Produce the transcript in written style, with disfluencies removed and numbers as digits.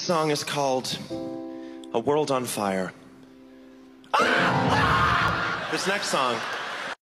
song is called A World on Fire. This next song